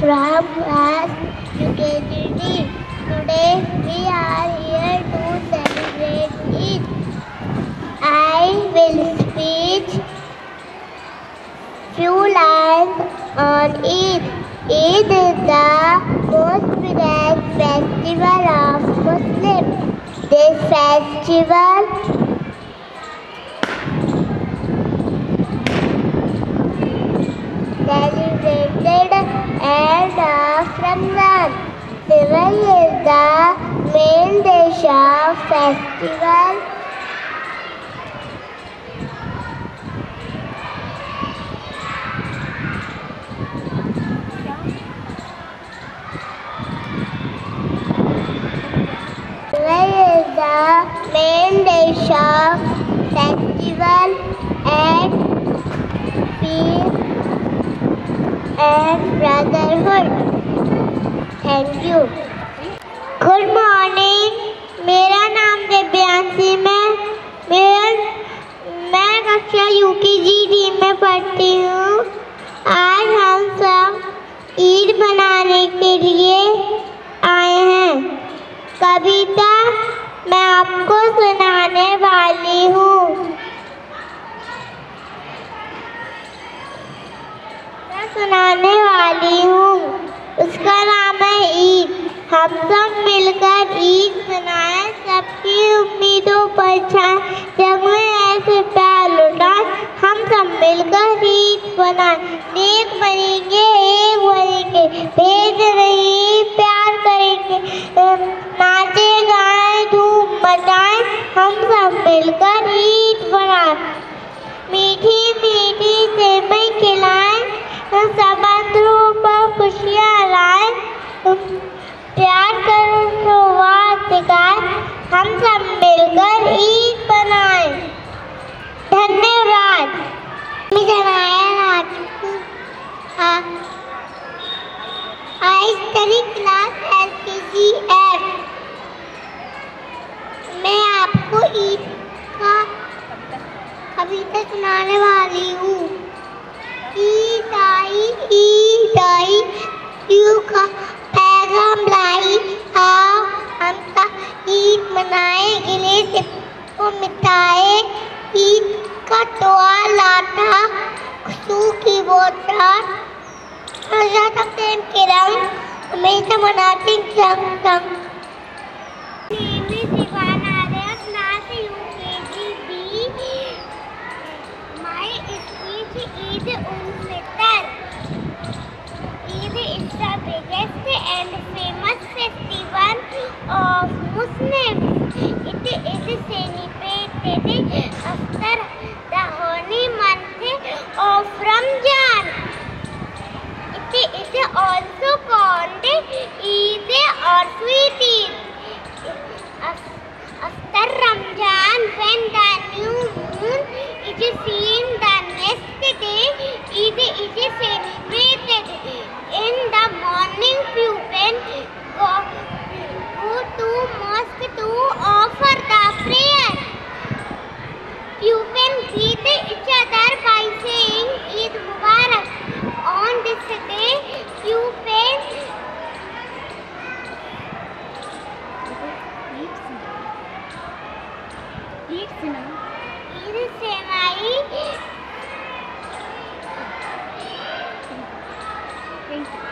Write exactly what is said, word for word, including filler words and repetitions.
from class U K G D. Today we are here to celebrate Eid. I will speak few lines on Eid. Eid is the most beloved festival of Muslims. This festival celebrated end of Ramadan. Seven is the main dish of festival. Seven is the main dish of festival and peace and brotherhood. Thank you. Good morning. मेरा नाम दिव्यांशी है। मैं मैं कक्षा you के G D में पढ़ती हूँ। आज हम सब ईद मनाने के लिए आए हैं। कविता मैं आपको सुनाने वाली हूँ। सुनाने वाली हूँ उसका नाम है ईद। हम सब मिलकर ईद मनाएं, सबकी उम्मीदों पर छाएं, जग में ऐसे प्यार लुटाएं। हम सब मिलकर ईद मनाएं, नेक बनेंगे एक बनेंगे, भेद नहीं प्यार करेंगे, नाचे गाएं धूम मचाएं। हम सब मिलकर ईद मनाएं, मीठी मीठी सेवई खिलाएं, सबंधों पर खुशियाँ लाएं, प्यार करो वाद सिखाएं। हम सब मिलकर ईद मनाएं। धन्यवाद। मैं Janaya Rajput I study class L K G F. मैं आपको ईद का कविता सुनाने वाली हूँ। ईद आई ईद आई यू का पैगाम लाई, आओ हम सब ईद मनाए, गिले से को मिटाए। ईद का त्योहार लाता खुशबू की बोतल, प्रेम के रंग हमेशा मनाते संग संग। Eid ul-Fitr. Eid is the biggest and famous festival of Muslims. It is celebrated after the holy month of Ramadan. It is also called Eid or Sweet Eid. After Ramadan, when the new moon is seen the next day, Eid is celebrated. In the morning, people go, go to mosque to offer the prayer. People greet each other by saying Eid Mubarak. On this day, people Eid sevai.